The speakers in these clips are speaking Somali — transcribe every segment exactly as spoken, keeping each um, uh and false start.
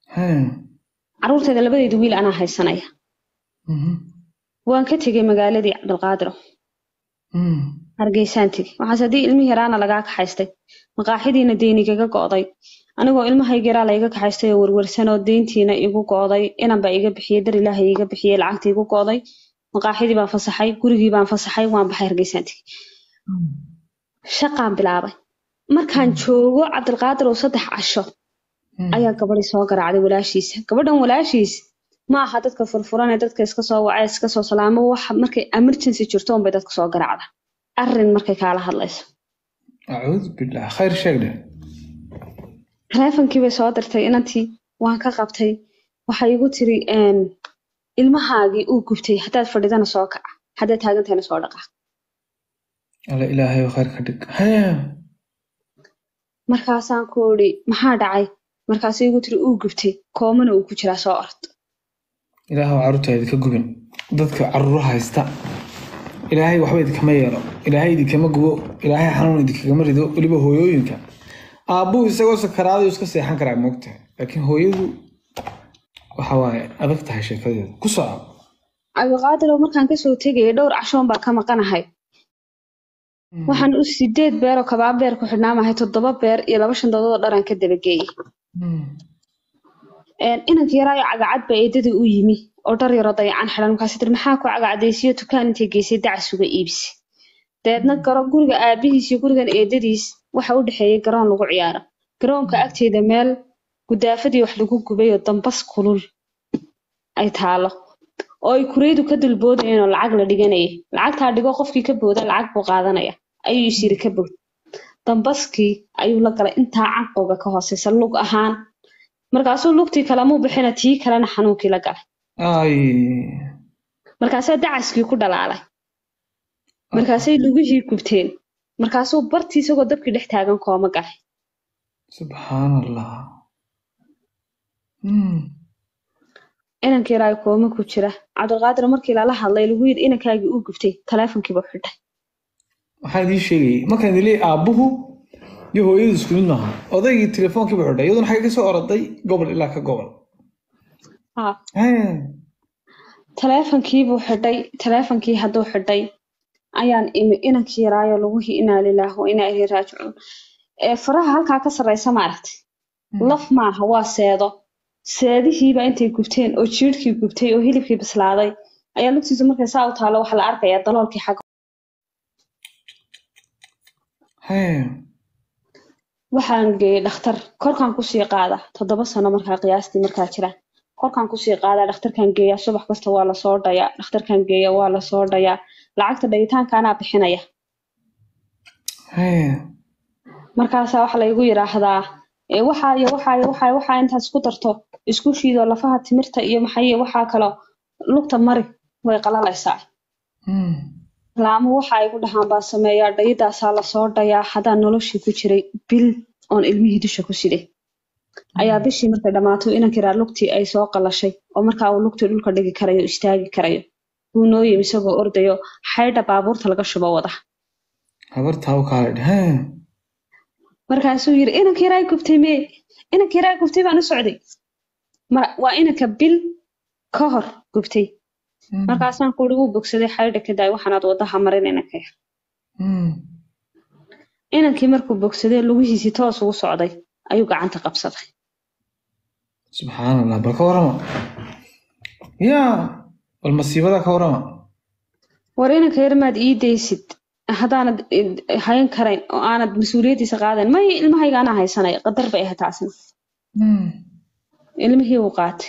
ها caruurteeda labadeedu wiil anaa haysanaya mhm waan ka tegay magaaladii Cabdilqaadir mhm Hargeysaan tegay waxaas hadii ilmihii yaraana lagaa kaxaystay maqaaxidiina deenigaga go'day anigoo ilmahayga yaraa la iga kaxaystay oo warwarsan oo deentiina igu go'day inan baa iga bixiyay dar ilaahay iga bixiyay lacagta igu go'day maqaaxidii baan fasaxay gurigii baan fasaxay waan baxay Hargeysaan tegay shaqaan bilaabay markaan joogo Cabdilqaadir oo saddex casho ayaa gabadhi soo garaacday walaashiisa gabadhan walaashiis ma aha dadka furfuran ee dadka iska soo wacay iska soo salaamo wax markay emergency jirto oo bay dadka soo garaacda arrin markay kala hadlayso أعوذ بالله خير شيء ده teleefankii bay soo dirtay inantii waan ka qabtay waxay igu tiri een ilmahaagii uu gubtay hadaad fadhidana soo kaca hadaad taagantayna soo dhaqa الله إلهي وخير كدك ها markaasaan ku iri maxaa dhacay markaasay igu tiri uu gubtay koomana uu ku jiraa soo ord إلهي وعروتها إذا كجبن ضدك عروها يستا إلهي وحبي إذا كما يرى إلهي إذا كما جو إلهي حنون إذا كما ريدو اللي بهو يوينك أبوه يسقى سكرادي ويسقى سيحان كرا موقته لكن هو يدو وحواي أذكتها شيء كذا كسر Cabdilqaadir oo markaan ka soo tagay dhowr cashoon baa ka maqanahay waxaan u sideed beer oo kabaab beer ku xidhnaamahay toddoba beer iyo laba shandadood oo dharan ka dabageeyay een inankii yaraayo cagacad baa eedadii u yimi oo dhar yaro dayacan xidhan markaas tir maxaa ku cagacadaysiyo dukaan intay geysay dac suga iibsi deedna garo guriga aabihiis iyo gurigan eedadiis waxa u dhaxeeyay garoon lagu ciyaaro garoonka agteeda meel gudaafadii wax lagu gubay oo dambas kulul ay taalo oo ay kureydu ka dulboodayeen oo lacag la dhiganayay lacagta dhigo qofkii ka booda lacag buu qaadanaya ayuu isiri ka bood dambaskii ayuu la galay inta canqowga ka hooseysa lug ahaan markaasuu lugtii kala muu bixina tii kalena xanuunkii la galay ay markaasay dacaskii ku dhalaalay markaasay lugihii gubteen markaasuu bartii isagoo dabkii dhex taagan kooma galay subxaanallah mm inankii raay kooma ku jira Cabdilqaadir markii la hadlay lagu yiri inankaagii uu gubtay teleefankii buu xidhay waxaan idin sheegay markaan idin leeyahay aabuhu iyo hooyadu isku mid maaha odaygii telefoonkii buu xidhay iyaduna xagee ka soo orday gobol ilaa ka gobol ah haa teleefankii buu xidhay teleefankii hadduu xidhay ayaan imi inankii raayo lagu hi inaa lilaahi wa inaa ilayhi raajicuun ee faraha halkaa ka sarreysa maaragtay laf maaha waa seedo seedihiiba intay gubteen oo jiirkii gubtay oo hilibkii bislaaday ayaa lugtiisa markay saa u taalo waxa la arkayaa daloolkii xagga haa waxaan geeyay dhakhtar korkaan kusii qaada toddoba sano markaa qiyaastii markaa jira korkaan kusii qaada dhakhtarkaan geeyaa subax kasta waa la soo dhayaa dhakhtarkaan geeyaa waa la soo dhayaa lacagta dhayitaanka anaa bixinaya haa markaasaa waxa laygu yiraahdaa ee waxaa iyo waxaa iyo waxaa waxaa intaas isku darto isku shiido lafaha timirta iyo maxay waxaa kale lugta mari way qalalaysaa mm laamo waxa ay ku dhahaan baa sameeyaa dhayidaasaa la soo dhayaa hadaa noloshii ku jiray bil oon ilmihii dusha ku siday ayaa bishii markay dhamaato inankii raa lugtii ay soo qalashay oo markaa uu lugtii dhulka dhigi karayo istaagi karayo uu noo yimi isagoo ordayo xaydha baabuurta laga shubo wada habartaa u kaalay haa markaasuu yiri inankii raa gubtay mee inankii raa gubtay baan u socday waa inanka bil ka hor gubtay markaasaan ku ugu bogsaday xaydha ka daay waxaanaad wadaha marin inankay mm inankii markuu bogsaday lugihiisii toos ugu socday ayuu gacanta qabsaday subxaanallah bal ka warama yaa bal masiibada ka warama war inanka yar maad ii daysid haddaanad hayn karayn oo aanad mas-uuliyaddiisa qaadayn may ilmahayga anaa haysanaya qadar bay ahayd taasina mm ilmihii uu qaatay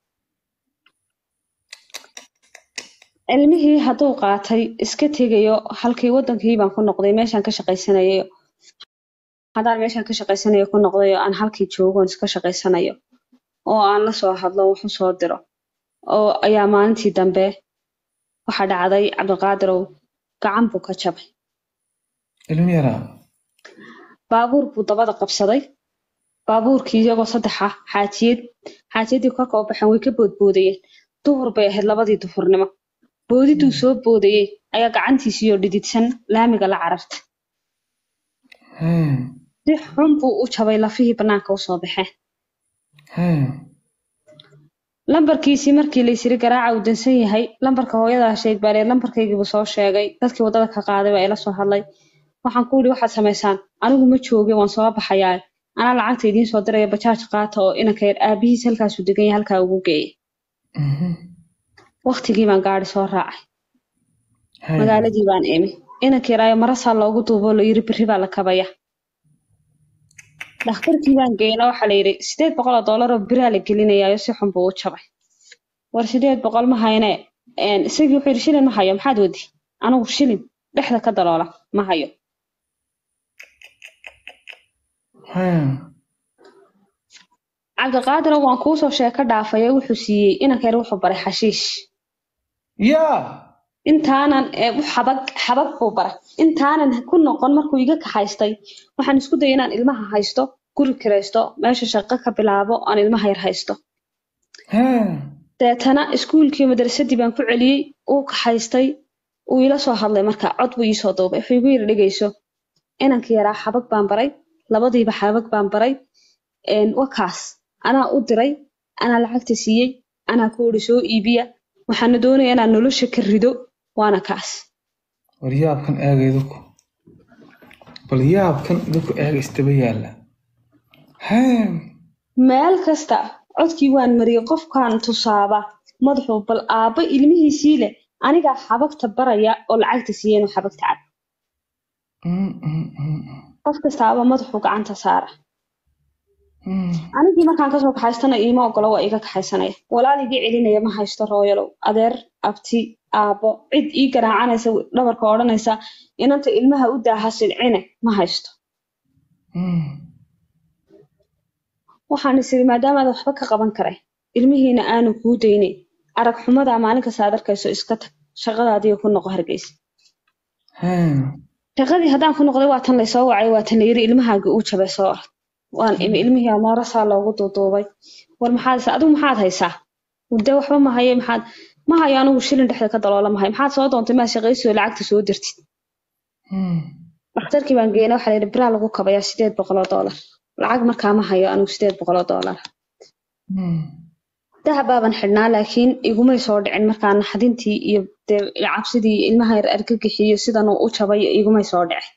ilmihii hadduu qaatay iska tegayo halkii wadankii baan ku noqday meeshaan ka shaqaysanayo haddaan meeshaan ka shaqaysanayo ku noqday oo aan halkii joogoon iska shaqaysanayo oo aan la soo hadlo wax u soo diro oo ayaa maalintii dambe waxa dhacday Cabdilqaadirow gacan buu ka jabay ilmi yaraa baabuur buu dabada qabsaday baabuurkii iyagoo saddex ah xaajiyad xaajiyadii korka u baxeen way ka boodboodayeen duhur bay ahayd labadii duhurnimo boodiduu soo boodayay ayaa gacantiisiiyoo dhididsan laamiga la carartay haa si xun buu u jabay lafihii bannaanka u soo baxeen haa lambarkiisii markii la isiri garaaca uu dansan yahay lambarka hooyada sheeg baa leer lambarkaygii buu soo sheegay dadkii wadada ka qaaday baa ila soo hadlay waxaan ku yiri waxaad samaysaan anigu ma joogay waan soo baxayaa ana lacagta idiin soo diray bajaaj qaata oo inanka yar aabihiis halkaas u degan yahay halka ugu geeyay waqtigii baan gaari soo raacay magaaladii baan imi inanka yaraayo marasa loogu duubo la yiri biri baa la kabaya dhakhtarkii baan geeyna waxa la yiri sideed boqol oo dollar oo bira la gelinayaa si xun buu u jabay war sideed boqol ma hayne een isagii wuxuu yiri shilin ma hayo maxaad wadi anigu shilin dhexda ka daloola ma hayo cabdiqaadir waan kuu soo sheeko dhaafay wuxuu siiyey inanka yar wuxuu baray xashiish yaa intaanan xabag xabag buu baray intaanan ku noqon markuu iga kaxaystay waxaan isku dayay inaan ilmaha haysto guri kiraysto meesha shaqo ka bilaabo aan ilmaha yar haysto deetana iskuulkii madrasadii baan ku celiyey uu kaxaystay uu ila soo hadlay marka cod buu ii soo duubay wuxuu igu yiri dhageyso inanka yaraa xabag baan baray labadiiba xabag baan baray een wakaas anaa u diray anaa lacagta siiyey anaa ku uri soo iibiya waxaan doonayaa inaan nolosha ka rido waana kaas waryaabkan eegayduku bal yaabkan idinku eeg istaba yaala haa meel kasta codkii waan mariyay qofkaan tusaaba madaxu bal aaba ilmihiisii leh aniga xabagta baraya oo lacagta siiyeen xabagta cad qof kastaaba madaxu gacanta saara anigii markaan ka soo kaxaystana iima ogolo waa iga kaxaysanaya walaaligii celinaya ma haysto rooyalow adeer abti aabo cid ii garaacanaysa dhabarka odhanaysa inanta ilmaha u daaha silcine ma haysto waxaan isiri maadaama aad waxba ka qaban karay ilmihiina aanu kuu daynay arag xumada maalin kasta aad arkayso iska tag shaqadaadii ku noqo Hargeysa shaqadii haddaan ku noqday waa tan la soo wacay waa tan la yiri ilmahaaga uu jabay soo orod waan imi ilmihii marasa loogu duuduubay war maxaad adigu maxaad haysaa wada waxba ma haye maxaad ma hayo anigu shilin dhexda ka daloola ma hayo maxaad soo doontay ma shaqaysiyo lacagta soo dirtid dhakhtarkii baan geeyay waxa la yiri bira lagu kabayaa sideed boqol oo dollar lacag markaa ma hayo anigu sideed boqol oo dollar dahabaaban xidhnaa laakiin iguma soo dhicin markaa naxdintii iyo cabsidii ilmaha yar argagixiyo sidan uu u jabay iguma soo dhicin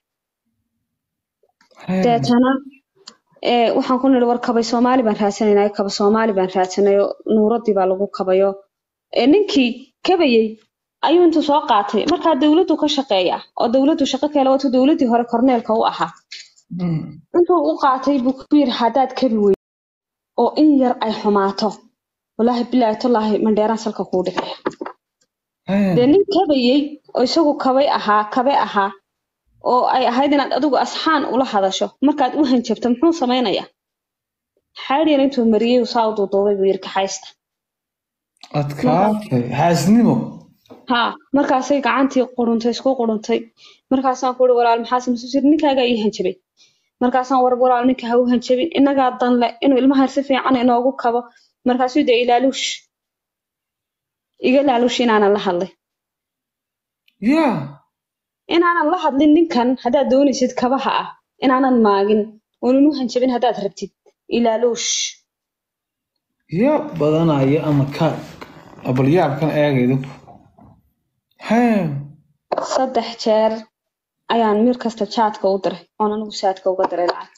deetana ee waxaan ku niri war kabay Soomaali baan raadsanayay kaba Soomaali baan raadsanayo nuuradii baa lagu kabayo ee ninkii kabayay ayuu intuu soo qaatay marka dawladdu ka shaqeeya oo dawladdu shaqo kale wato dawladii hore korneelka u ahaa intuu u qaatay buu ku yiri hadaad kabi weey oo in yar ay xumaato wallahi billahi tallahi mandheeraan salka ku dhigay ee nin kabayay oo isagu kabay ahaa kabay ahaa oo ay ahayd inaad adigu asxaan ula hadasho markaad u hanjabto muxuu sameeynaya xaadiyeen intuu mariyay uu saa u duuduubay buu yirka haysta adkaatay haasnimo ha markaasay gacantii quruntay isku quruntay markaasaan ku uri walaal maxaa sameysay ninkaaga ii hanjabay markaasaan war walaal ninka ha u hanjabin inaga dan le inuu ilmaha si fiican inoogu kabo markaasuu de ilaalush iga ilaalush inaan la hadlay yaa inaanan la hadlin ninkan hadaad doonaysid kabaha ah inaanan maagin oo inu hanjabin hadaad rabtid ilaalush yaa badanaya ama ka abal yaabkan eegaydu haa saddex jeer ayaan mir kasta chatka u diray oo anigu saadka uga diray lacag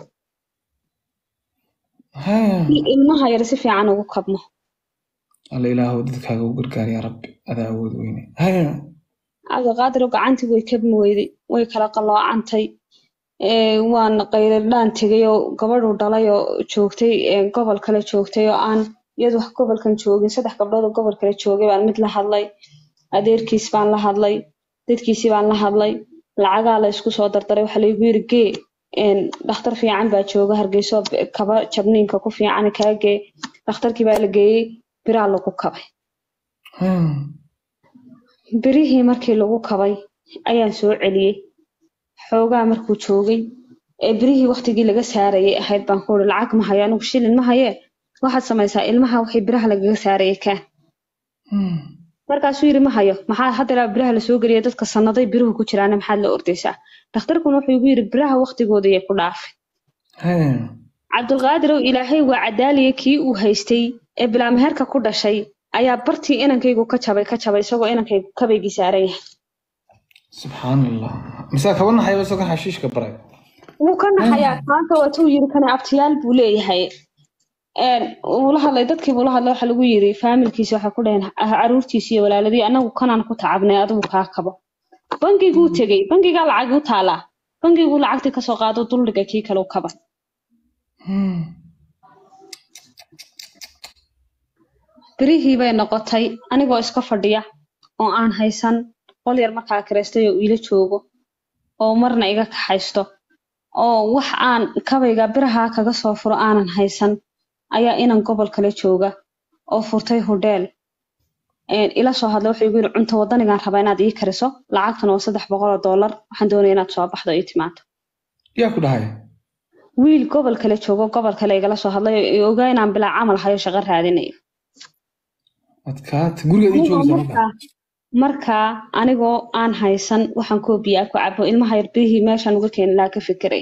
haa ilmaha yar si fiican ugu kabmo alla ilaahu dadkaaga u gargaar yaa rabbi adaa awood weyne haa cabdiqaadir gacantii way kabmi weyday way kala qaloocantay ee waan qayradaan tagay oo gabadhu dhalay oo joogtay ee gobol kale joogtay oo aan iyadu wax gobolkan joogin saddex gabdhood oo gobol kale joogay baan mid la hadlay adeerkiis baan la hadlay dadkiisii baan la hadlay lacagaa la isku soo dardaray waxa la igu yiri gee een dhakhtar fiican baa jooga Hargeysa kaba jabniinka ku fiican kaagee dhakhtarkii baa la geeyay bira lagu kabay birihii markii lagu kabay ayaan soo celiyay xoogaa markuu joogay ee birihii waqtigii laga saarayay ahayd baan ku uri lacag ma hayo anigu shilin ma haye waxaad samaysaa ilmaha waxay biraha lagaga saarayay ka markaasuu yiri ma hayo maxaa hadda biraha la soo galiyay dadka sanaday biruhu ku jiraan maxaad la ordaysaa dhakhtarkuna wuxuu igu yiri biraha waqtigooda ay ku dhaafay cabdulqaadir oo ilaahay waa cadaaliye kii uu haystay ee bilaa meherka ku dhashay ayaa bartii inankaygu ka jabay ka jabay isagoo inankaygu kabaygii saaran yahay subxaan allah mise kaba naxayba isagoo xashiishka baray wuu ka naxayaa maanta waatuu yiri kana abtiyaal buu leeyahay uu la hadlay dadkii buu la hadlay waxa lagu yiri faamilkiisa waxa ku dhaheen caruurtiisa iyo walaaladii anagu kanaan ku tacabnay adigu kaa kabo bangiguu tegey bangiga lacag u taala bangigu lacagtii ka soo qaado dulliga kii kale u kaba birihii bay noqotay anigoo iska fadhiya oo aan haysan qol yar markaa kireystay oo ila joogo oo marna iga kaxaysto oo wax aan kabayga biraha kaga soo furo aanan haysan ayaa inan gobol kale jooga oo furtay hodheel ila soo hadlay wuxuu igu yiri cunto wadanigaan rabaa inaad ii kariso lacagtan oo saddex boqol oo dollar waxaan doonayaa inaad soo baxdo ii timaado yaa ku dhahay wiil gobol kale joogo gobol kale igala soo hadlay oo ogaa inaan bilaa camal hayo shaqo raadinayo adkaat guriga ii joogaysa markaa anigoo aan haysan waxaan koobiyaa ku cabo ilmaha yar birihii meeshaan uga keenay laa ka fikiray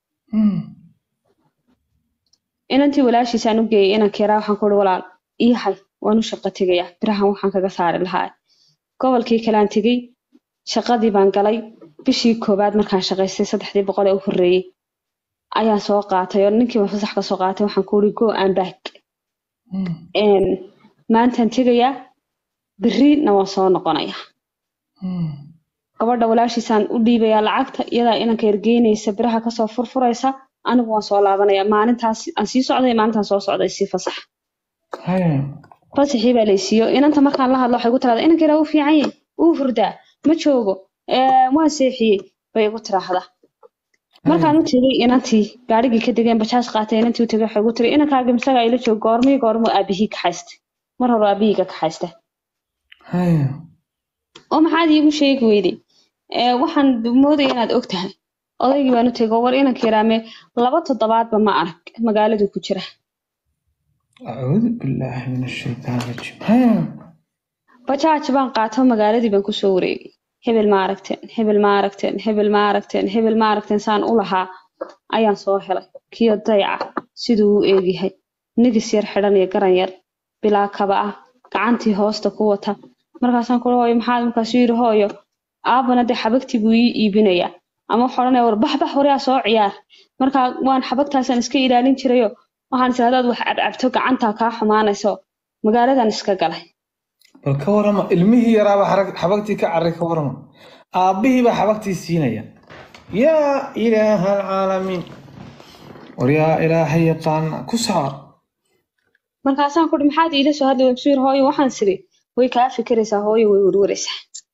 inantii walaashiisaan u geeyay inaan keeraa waxaan ku uri walaal ii hay waan u shaqo tegayaa birahan waxaan kaga saari lahaa gobolkii kale aan tegey shaqadii baan galay bishii koowaad markaan shaqaystay saddexdii boqol ee u horreeyey ayaan soo qaatay oo ninkiiba fasax ka soo qaatay waxaan ku uri go and back maantaan tegayaa birina waan soo noqonayaa gabadha walaashiisaan u dhiibayaa lacagta iyadaa inanka ergeynaysa biraha kasoo furfuraysa anigu waan soo laabanayaa maalintaas aan sii socday maalintaan soo socday sii fasax fasaxii baa laysiiyo inanta markaan la hadlo waxay igu tiraahdaa inanka yaraa uu fiican yahay uu hurdaa ma joogo waan seexiyey bay igu tiraahdaa markaan u tegay inantii gaarigii ka degeen bajaaj qaatay inantii u tegay waxay igu tiri inankaaga misagaa ila joog goormii goormuu aabihii kaxaystay mar hore aabihii ka kaxaystay oo maxaad iigu sheegi weyday waxaan moodaya inaad og tahay odaygii baan u tegay war inanka yaraame laba toddobaadba ma arag magaaladu ku jira acuudu billaahi min ashaytaan rajiim bajaaj baan qaato magaaladii baan kusoo wareegay hebel ma aragteen hebel ma aragteen hebel ma aragteen hebel ma aragteen saan u lahaa ayaan soo helay kiyo dayaca siduu u eegyahay nigis yar xidhan iyo garan yar bilaa kaba ah gacantii hoosta ku wata markaasaan kula hooyo maxaad markaasuu yidhi hooyo aabana dee xabagtii buu ii iibinayaa ama waxaa odhanaya war baxbax waryaa soo ciyaar markaa waan xabagtaasaan iska ilaalin jirayo waxaan is hadaad wax cabcabto gacantaa kaa xumaanayso magaaladan iska galay bal ka warama ilmihii yaraaba xabagtii ka carray ka warama aabbihii baa xabagtii siinaya yaa ilaaha alcaalamiin war yaa ilaahay yaqaana ku saar markaasaan kudhi maxaad iila soo hadlay wabsu yiri hooyo waxaan siri way kaa fikiraysaa hooyo way warwaraysaa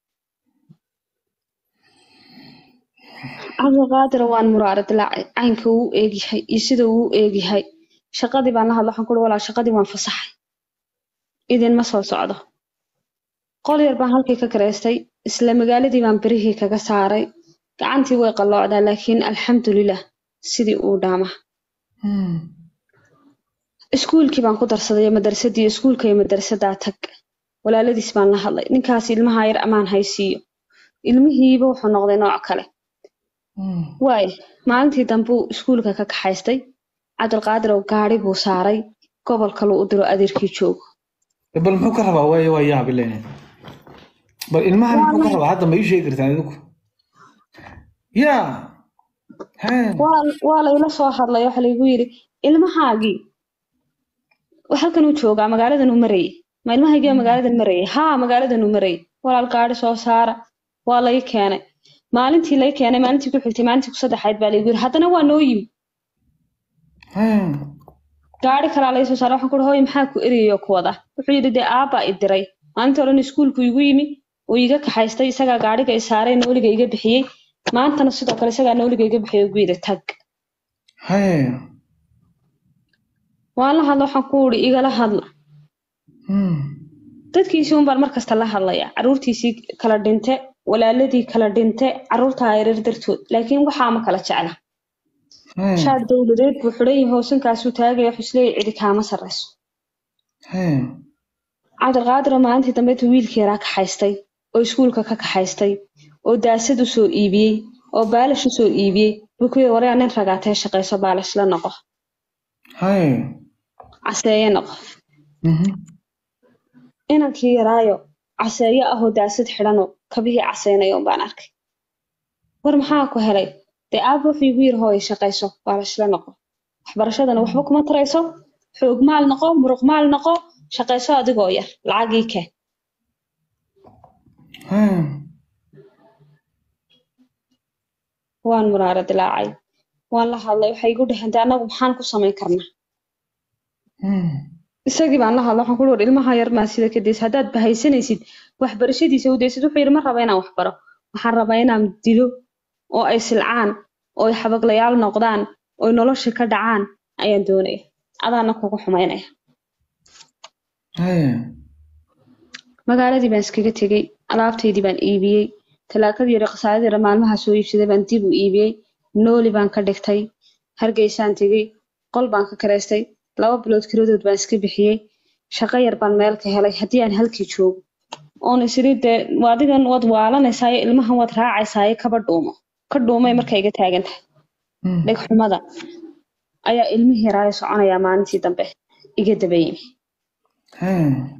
cabdulqaadir waan muraarad laacay caynka uu eegyahay iyo sida uu eegyahay shaqadii baan la hadlo waxaan kudhi walaa shaqadii waan fasaxay idinma soo socdo qol yar baan halkii ka karaystay isla magaaladii baan birihii kaga saaray gacantii way qalloocdaa laakiin alxamdulilah sidii uu dhaama iskuulkii baan ku darsaday madarsadii iskuulka iyo madarsadaa tag walaaladiis baan la hadlay ninkaas ilmaha yar amaan haysiiyo ilmihiiba wuxuu noqday nooc kale waay maalintii dambuu iskuulka ka kaxaystay cabdulqaadir oo gaari buu saaray gobol kaluu u diro adeerkii joogo bal muxuu ka rabaa waayo waa yaab ilaahay bal ilmahan muxuu ka rabaa hadda ma ii sheegi kartaan idinku yaa waa layla soo hadlay waxa laygu yidhi ilmahaagii halkan uu joogaa magaaladan uu marayay ma ilmahaygii magaaladan marayay haa magaaladan uu marayay walaal gaari soo saara waa lay keenay maalintii lay keenay maalintii ku xigtay maalintii ku saddexayd baa laygu yidhi haddana waa noo yimi gaari kalaa lay soo saara waxaan ku hooyo maxaa ku erayo ku wada wuxuu yidhi dee aabbaa i diray maalintii odhan iskuulku igu yimi uu iga kaxaystay isagaa gaariga i saaray nooliga iga bixiyey maantana sidoo kale isagaa nooliga iga bixiyey ugu yidhi tag waan la hadla waxaan ku uri igala hadla dadkiisii un baan markasta la hadlaya caruurtiisii kala dhinte walaaladii kala dhinte caruurtaa yaryar dartood laakiin waxaa ma kala jecla shaar dowladeed buu xidhan yahay hoosankaasuu taagaya wax isleeya cidi kaama sarrayso cabdulqaadiroo maalintii dambeetu wiilkii yaraa kaxaystay oo iskuulka ka kaxaystay oo daasad u soo iibiyey oo baalash u soo iibiyey buu ku yidhi waryaa nin ragaatee shaqayso baalash la noqo هاي caseeye noqo مهم. inankii yaraayo caseeye ahoo daasad xidhanoo kabihii caseynayo baan arkay war maxaa ku helay dee aaba wuxuu igu yiri hooyo shaqayso waa la shila noqo waxbarashadana waxba kuma tarayso xoog maal noqo muruq maal noqo shaqayso adigoo yar lacagii keen هاي waan muraara dilaacay waan la hadlay waxay igu dhaheen dee annagu maxaan ku samayn karnaa مم. isagii baan la hadlay waxaan ku war ilmaha yar maa sida ka daysa haddaad bahaysanaysid waxbarashadiisa u daysid wuxuu yidhi ma raba inaan wax baro waxaan rabaa inaan dilo oo ay silcaan oo ay xabaglayaal noqdaan oo ay nolosha ka dhacaan ayaan doonaya adaana kugu xumaynaya هاي magaaladii baan iskaga tegey alaabtaydii baan iibiyey talaakadii yara qasaaradii yara maalmaha soo iibsaday baan dib u iibiyey nooli baan ka dhigtay hargeysaan tegey qol baan ka karaystay laba bilood kiradood baan iska bixiyey shaqo yar baan meel ka helay haddii aan halkii joogo oon isiri dee adigan waad waalanaysayo ilmahan waad raacaysaayo kaba dhuumo ka dhuumay markay iga taagan tahay مم. dhegxumada ayaa ilmihii raayo soconayaa maalintii dambe iga daba yimi هاي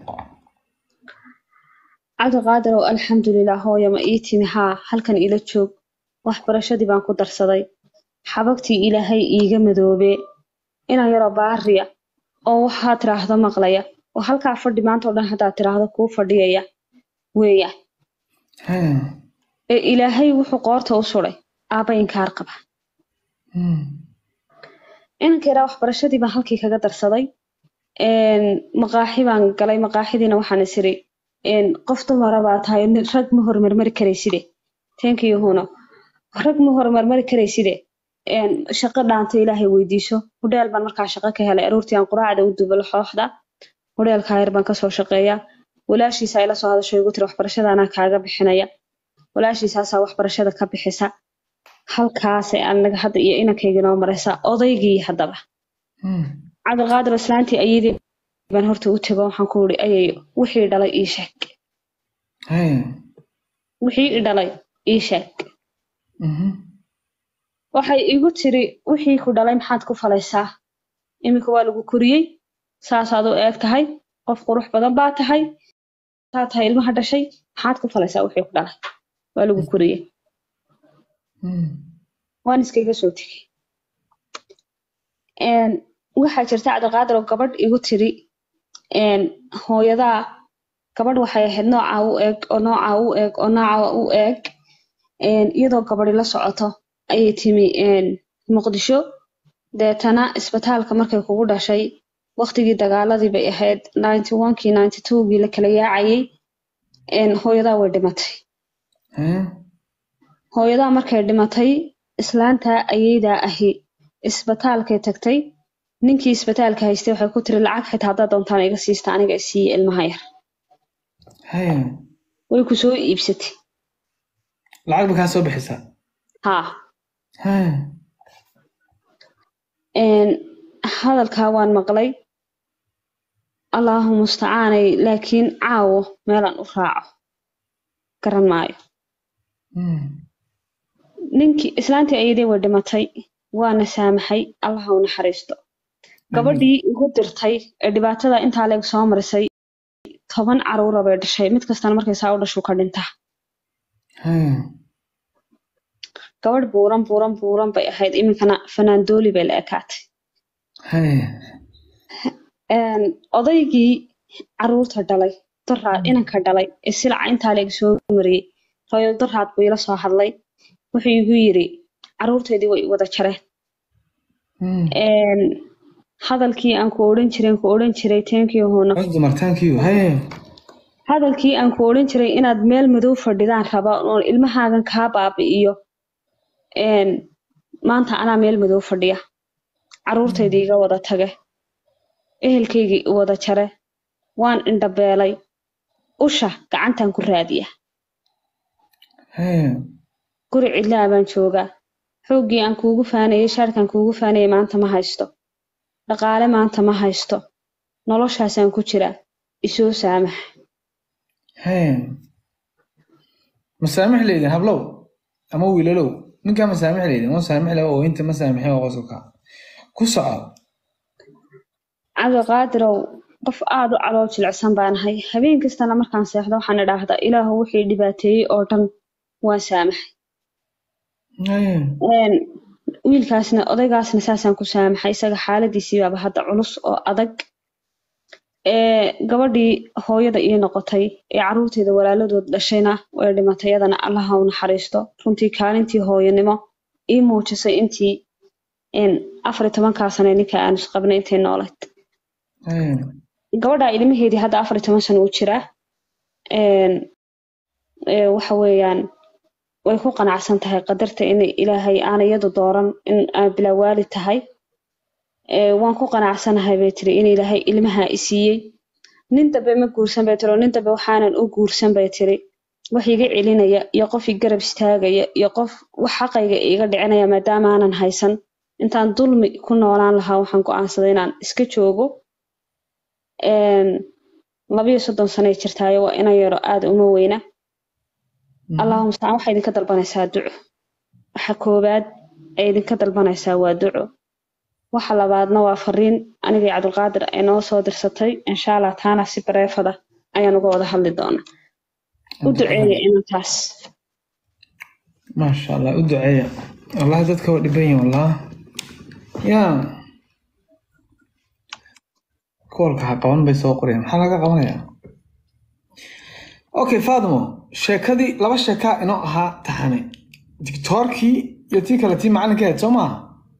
cabdiqaadir oo alxamdulilah hooyo ma ii timi haa halkan ila joog waxbarashadii baan ku darsaday xabagtii ilaahay iiga madoobe inaan yaroo baariya oo waxaad tiraahdo maqlaya oo halkaa fadhi maanta oo dhan haddaad tiraahdo kuu fadhiyaya weeyaan هاي ee ilaahay wuxuu qoorta u suday aabba inkaar qaba مم. inanka yaraa waxbarashadii baan halkii kaga darsaday maqaaxi baan galay maqaaxidiina waxaan isiri qof dumara baa tahay rag ma hormarmari karayside tenkiyuhuna rag ma hormarmari karayside shaqo dhaanta ilaahay weydiiso hudheel baan markaa shaqo ka helay aroortii aan quraacda u dubalo xooxda hudheelkaa yar baan kasoo shaqeeyaa walaashiisa ay la soo hadasho igu tiri waxbarashada anaa kaaga bixinaya walaashiisaasaa waxbarashada ka bixisa halkaasay anaga hadda iyo inankayga noo maraysaa odaygii haddaba مم. cabdiqaadir islaantii ayadii baan horta u tego waxaan ku iri ayayo wixii dhalay ii sheeg هاي wixii i dhalay ii sheeg مهم. waxay igu tiri wixii ku dhalay maxaad ku falaysaa iminka waa lagu koriyey saasaad u eeg tahay qof qurux badan baa tahay saa tahay ilmaha dhashay maxaad ku falaysaa wixii ku dhalay waa lagu koriyey مم. waan iskaga soo tegey waxaa jirta cabdiqaadir oo gabadh igu tiri hooyadaa gabadh waxay ahayd noocaa u eeg oo noocaa u eeg oo noocaa u eeg iyadoo gabadhi la socoto ayay timi muqdisho deetana isbitaalka markay kugu dhashay waqtigii dagaaladii bay ahayd ninety one-kii ninety two-gii la kala yaacayay hooyadaa way dhimatay هاي hooyadaa markay dhimatay islaantaa ayaydaa ahi isbitaalkay tagtay ninkii isbitaalka haystay waxay ku tiri lacag xitaa haddaad doontaan iga siista aniga isiiye ilmaha yar هاي way ku soo iibsatay العقب كان سو بحساب haa هاي hadalkaa waan maqlay allahu mustacaanay laakiin caawo meelaan u raaco garan maayo مم. ninkii islaantii ayadii way dhimatay waana saamaxay allaha u naxariisto gabadhii igu dirtay ee dhibaatada intaa leeg soo marisay toban caruura bay dhashay mid kastana markay saa u dhashu ka dhintaa هاي gabadh buuran buuran buuran bay ahayd iminkana fanaandooli bay la ekaatay هاي odaygii caruurta dhalay daraad inanka dhalay ee silaca intaa leeg soo mariyey royal daraad buu ila soo hadlay wuxuu igu yiri caruurteedii way wada jareen مم. hadalkii aan ku odhan jiray ku odhan jiray teenkiyuhuna قصدي مرتان كيو هاي hadalkii aan ku odhan jiray inaad meel madow fadhidaan raba oo ilmahaagan kaa baabi'iyo maanta anaa meel madow fadhiya caruurtaydii iga wada tage ehelkaygii i wada jare waan indhabeelay usha gacantaan ku raadiya هاي guri cidlaa baan joogaa xooggii aan kuugu faanayay shaarkaan kuugu faanayay maanta ma haysto dhaqaale maanta ma haysto noloshaasaan ku jiraa isoo saamax هاي مسامح ليدin hablow ama wiilalow ninkaa masaamix leydin oo saamix leh oo inta masaamixay oo qosolka ku soco cabdiqaadirow qof aad u calool jilicsan baan ahay habeen kastana markaan seexdo waxaan idhaahdaa ilaahu wixii dhibaateeyey oo dhan waan saamaxay wiilkaasna odaygaasna saasaan ku saamaxay isaga xaaladiisii baaba hadda culus oo adag gabadhii hooyada ii noqotay ee caruurteeda walaaladood dhashayna way dhimatay iyadana allaha u naxariisto runtii kaalintii hooyanimo ii muujisay intii afar iyo tobankaa sane ninka aan isqabnay intay noolayd gabadha ilmaheedii hadda afar iyo toban sano u jiraa waxa weeyaan way ku qanacsan tahay qadarta in ilaahay aan iyadu dooran in aan bilaa waalid tahay waan ku qanacsanahay bay tiri in ilaahay ilmaha i siiyey nin dambe ma guursan bay tiri nin dambe waxaanan u guursan bay tiri wax iga celinaya iyo qof i garab istaagaya iyo qof wax xaqayga iga dhicinaya maadaama aanan haysan intaan dulmi ku noolaan lahaa waxaan go'aansaday inaan iska joogo labiyo soddon sanay jirtaayo waa inan yaro aada uma weyna allahuma mustacaan waxay idinka dalbanaysaa duco waxa koowaad ay idinka dalbanaysaa waa duco waxa labaadna waa fariin aniga cabdulqaadir ay noo soo dirsatay insha allah taana si bareefada ayaan uga wada hadli doonaa u duceeya inantaas maasha allah u duceeya wallahi dadka waa dhiban yihin wallah yaa koolka ha qaban bay soo qoreen maxaa laga qabanayaa okay faadimo sheekadii laba sheekaa inoo ahaa taxane dictoorkii iyo tii kale tii macalinkeed soo maaha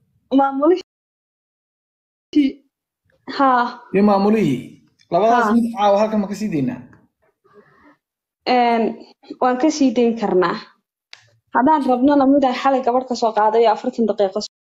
maamulihii haa iyo maamulihii labadaas mid caawa halkan ma ka sii daynaa waan ka sii dayn karnaa haddaan rabnana midaan xalay gabadh ka soo qaadayo afartan daqiiqo